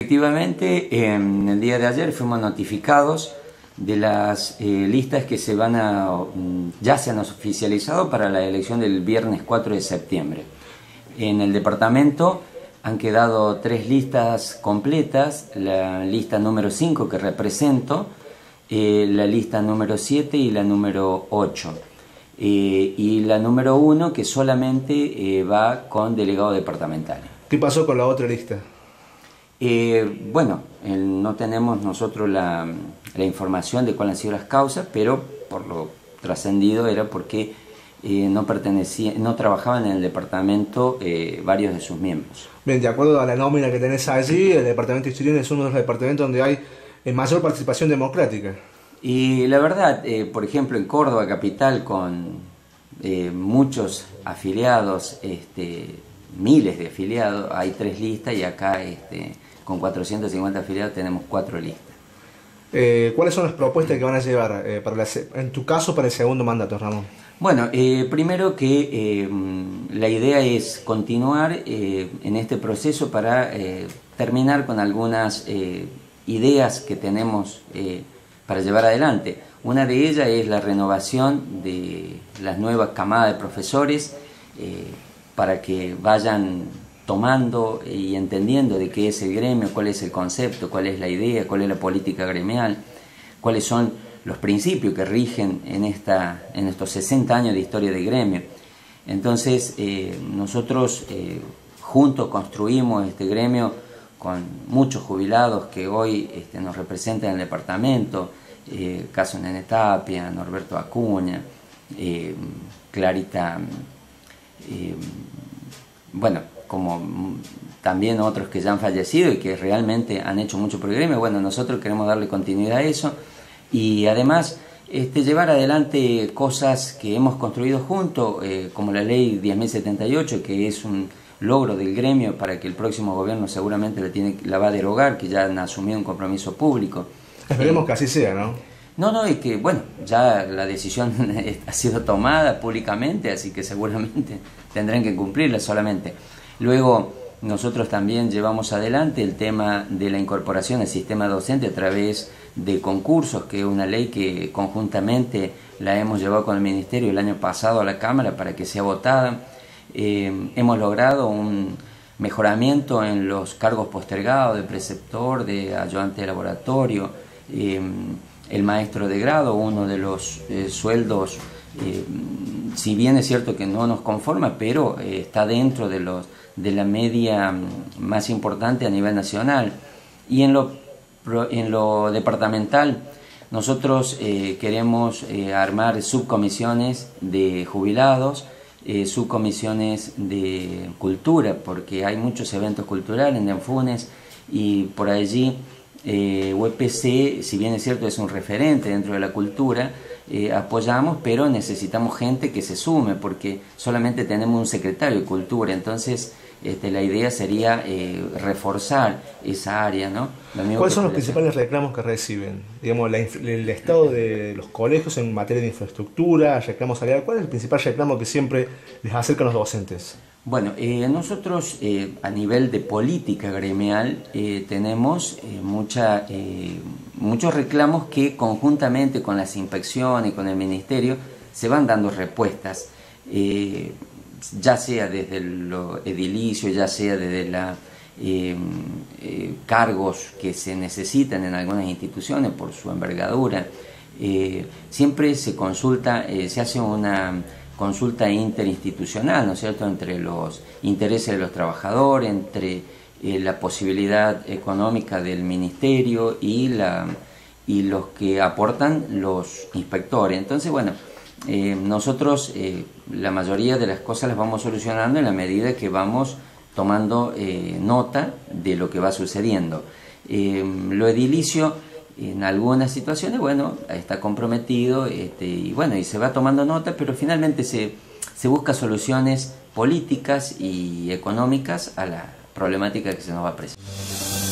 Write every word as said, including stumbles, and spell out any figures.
Efectivamente, en el día de ayer fuimos notificados de las eh, listas que se van a, ya se han oficializado para la elección del viernes cuatro de septiembre. En el departamento han quedado tres listas completas: la lista número cinco, que represento, eh, la lista número siete y la número ocho. Eh, y la número uno, que solamente eh, va con delegado departamental. ¿Qué pasó con la otra lista? Eh, bueno, eh, no tenemos nosotros la, la información de cuáles han sido las causas, pero por lo trascendido era porque eh, no pertenecían, no trabajaban en el departamento eh, varios de sus miembros. Bien, de acuerdo a la nómina que tenés allí, el departamento de Historia es uno de los departamentos donde hay eh, mayor participación democrática. Y la verdad, eh, por ejemplo, en Córdoba capital, con eh, muchos afiliados, este, miles de afiliados, hay tres listas, y acá este, con cuatrocientos cincuenta afiliados tenemos cuatro listas. Eh, ¿Cuáles son las propuestas que van a llevar, eh, para la, en tu caso, para el segundo mandato, Ramón? Bueno, eh, primero que eh, la idea es continuar eh, en este proceso para eh, terminar con algunas eh, ideas que tenemos eh, para llevar adelante. Una de ellas es la renovación de las nuevas camadas de profesores eh, para que vayan tomando y entendiendo de qué es el gremio, cuál es el concepto, cuál es la idea, cuál es la política gremial, cuáles son los principios que rigen en, esta, en estos sesenta años de historia del gremio. Entonces, eh, nosotros eh, juntos construimos este gremio con muchos jubilados que hoy este, nos representan en el departamento, eh, caso Nene Tapia, Norberto Acuña, eh, Clarita, eh, bueno, como también otros que ya han fallecido y que realmente han hecho mucho por el gremio. Bueno, nosotros queremos darle continuidad a eso y además este, llevar adelante cosas que hemos construido juntos, eh, como la ley diez mil setenta y ocho, que es un logro del gremio para que el próximo gobierno seguramente la, tiene, la va a derogar, que ya han asumido un compromiso público. Esperemos eh, que así sea, ¿no? No, no, es que, bueno, ya la decisión ha sido tomada públicamente, así que seguramente tendrán que cumplirla solamente. Luego, nosotros también llevamos adelante el tema de la incorporación al sistema docente a través de concursos, que es una ley que conjuntamente la hemos llevado con el Ministerio el año pasado a la Cámara para que sea votada. Eh, hemos logrado un mejoramiento en los cargos postergados de preceptor, de ayudante de laboratorio, eh, el maestro de grado, uno de los eh, sueldos, eh, si bien es cierto que no nos conforma, pero eh, está dentro de, los, de la media más importante a nivel nacional. Y en lo, en lo departamental, nosotros eh, queremos eh, armar subcomisiones de jubilados, eh, subcomisiones de cultura, porque hay muchos eventos culturales en Denfunes y por allí. Eh, U E P C, si bien es cierto, es un referente dentro de la cultura, eh, apoyamos, pero necesitamos gente que se sume, porque solamente tenemos un secretario de cultura. Entonces este, la idea sería eh, reforzar esa área, ¿no? ¿Cuáles son los principales reclamos que reciben? Digamos, la, el estado de los colegios en materia de infraestructura, reclamos salarial. ¿Cuál es el principal reclamo que siempre les acercan los docentes? Bueno, eh, nosotros eh, a nivel de política gremial eh, tenemos eh, mucha, eh, muchos reclamos que conjuntamente con las inspecciones y con el Ministerio se van dando respuestas, eh, ya sea desde lo edilicio, ya sea desde los eh, eh, cargos que se necesitan en algunas instituciones por su envergadura. Eh, siempre se consulta, eh, se hace una consulta interinstitucional, ¿no es cierto?, entre los intereses de los trabajadores, entre eh, la posibilidad económica del ministerio y, la, y los que aportan los inspectores. Entonces, bueno, eh, nosotros eh, la mayoría de las cosas las vamos solucionando en la medida que vamos tomando eh, nota de lo que va sucediendo. Eh, lo edilicio, en algunas situaciones, bueno, está comprometido este, y bueno, y se va tomando nota, pero finalmente se, se busca soluciones políticas y económicas a la problemática que se nos va a presentar.